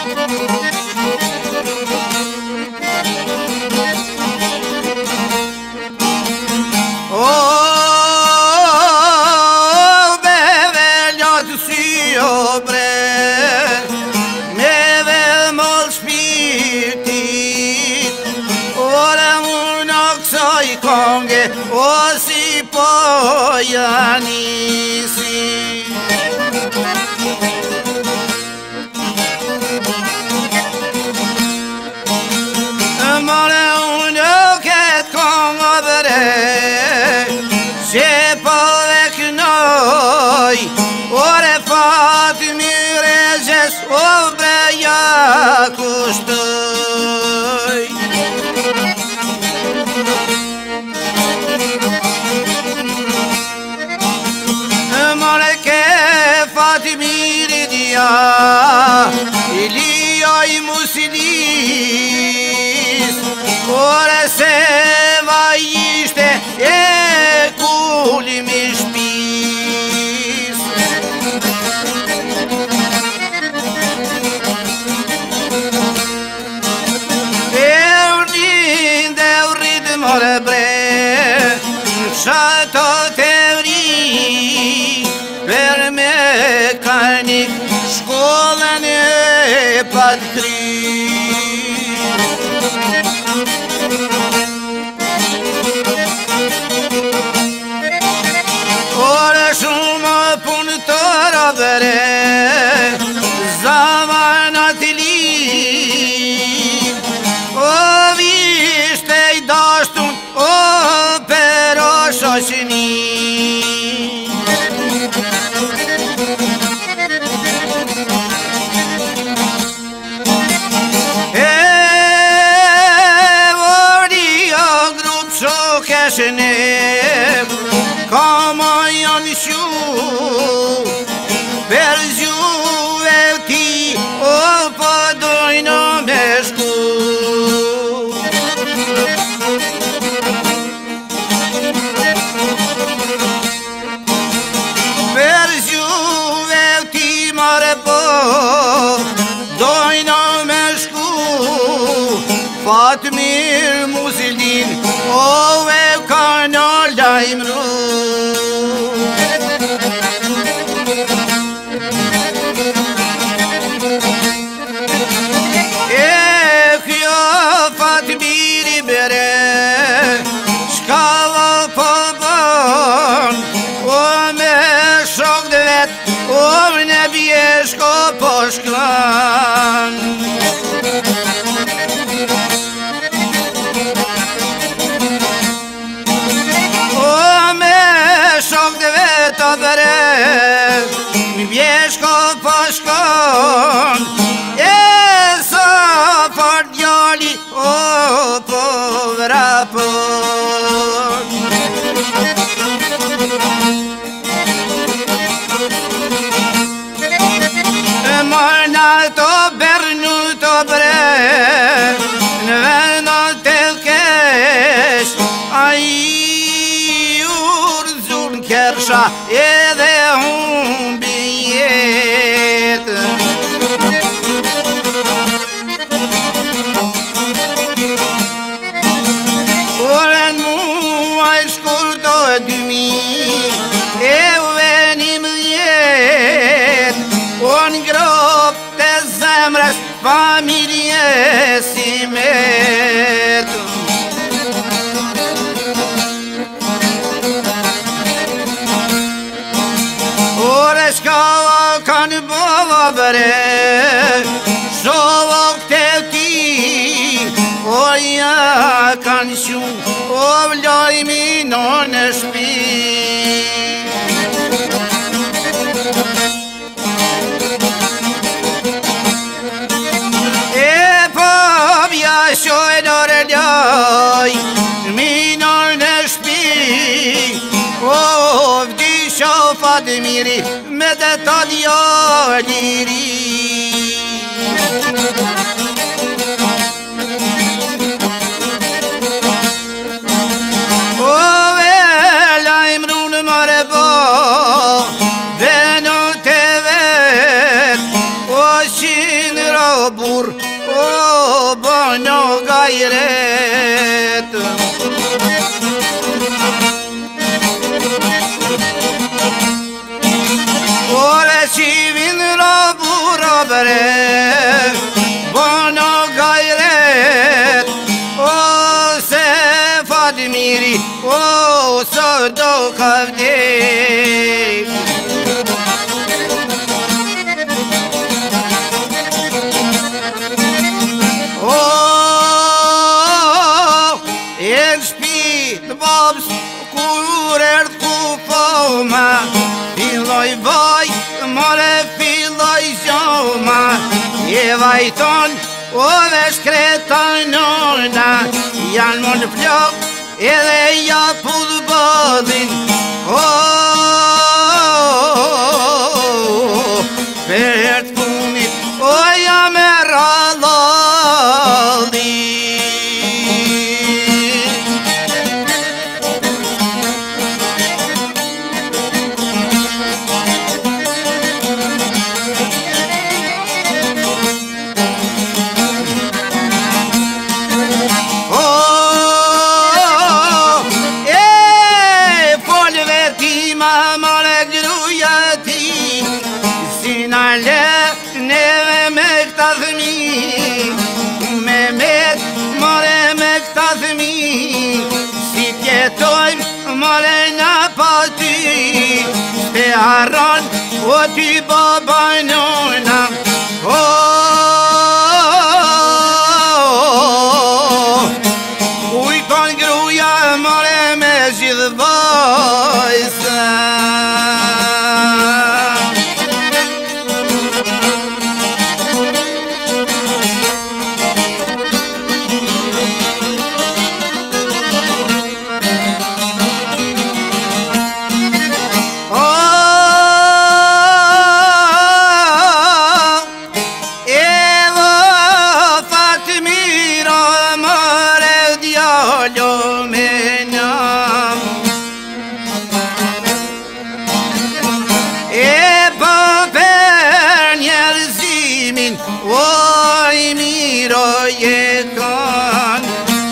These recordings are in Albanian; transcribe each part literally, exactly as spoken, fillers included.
O si pojanisi Mole unë këtë kongë vëre Se povek noj Ore fatë mire gjes O breja kushtoj Ilija I muslis Ore se vajishte E kulim I shpis E urnin dhe urrit more bre Shato te vri Per mekanik Shkollën e patri Ore shumë punë të rëvere Zamanat li O vishte I dashtun O pero shoshni Kama janë shu Per zjuve ti O po dojnë me shku Per zjuve ti mare po Dojnë me shku Fatmir Musilin Ove kanë lajmru E kjo Fatmir I bere Shkava po bon O me shok dhe vet O në bjeshko po shklan Të bere Mi bjeshko po shkon E sa fort djali O po vrapon Mërna të bernu të bre Në vendon të kesh Ai Kersha edhe unë bijet Oren muaj shkurto e dymi E u venim jet O në grop të zemrës familje si met Shkava kanë bëva vëre Shovo këte ti O ja kanë shumë O vlojmi në në shpi E po bja shoj në rëlloj Mi në në shpi O vdi Fatmiri me dhe të djalliri O vela imrun mare bo Dhe në të vet O qinë ro bur, o bano gayret. Ore çivin ra bura bere, bano gayret. O sefad miri, o sordo kavde. Babs kur erdh kufoma, filloj vaj, more filloj gjoma. Je vajton, o vesh kretanona, janë mon flok, edhe ja pull bëllin. Për erdh punit, o ja me rallallin. More na pati te arran o ti baba nona uj kon gruja more me zhidh vajsa. Oj miro jeton,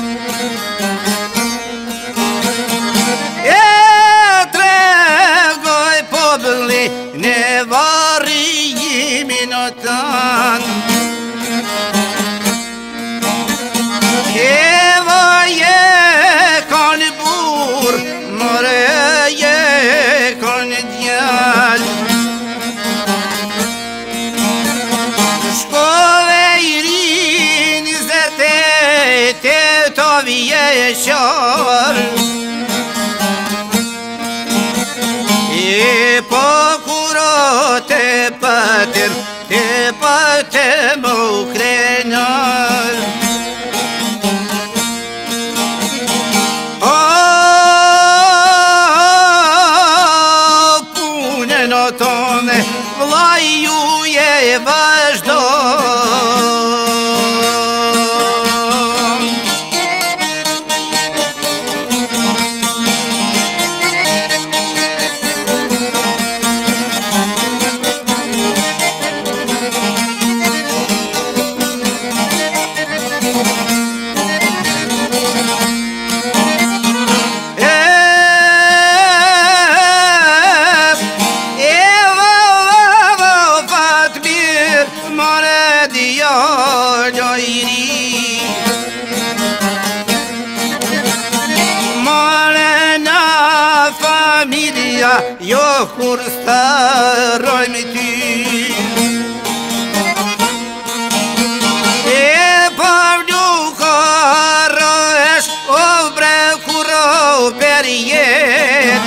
e tregoj pobli ne varijimin o tan. Evo je kon bur, more je kon djal. Vjeşar e po kuro te pater te patem ukrenar o punen o tone vlaju je vazhdo. Jo kur staroj me ty e pavdu karësh o bre kuro per jet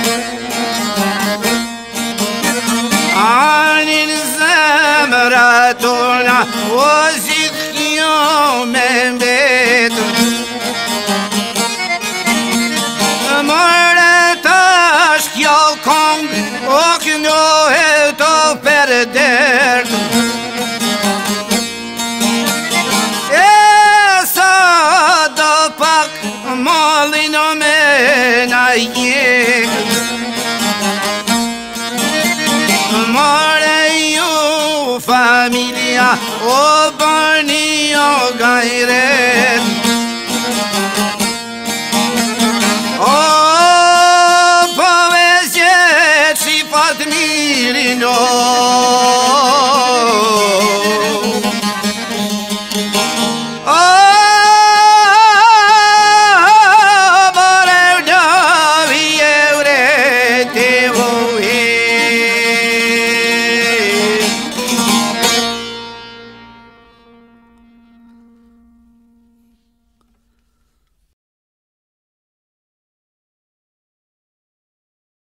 anin zemra tona o zit kjo me mbet kong o kënjo e to për dert e sa do pak malin o me na jek mare ju familia o bërni mirino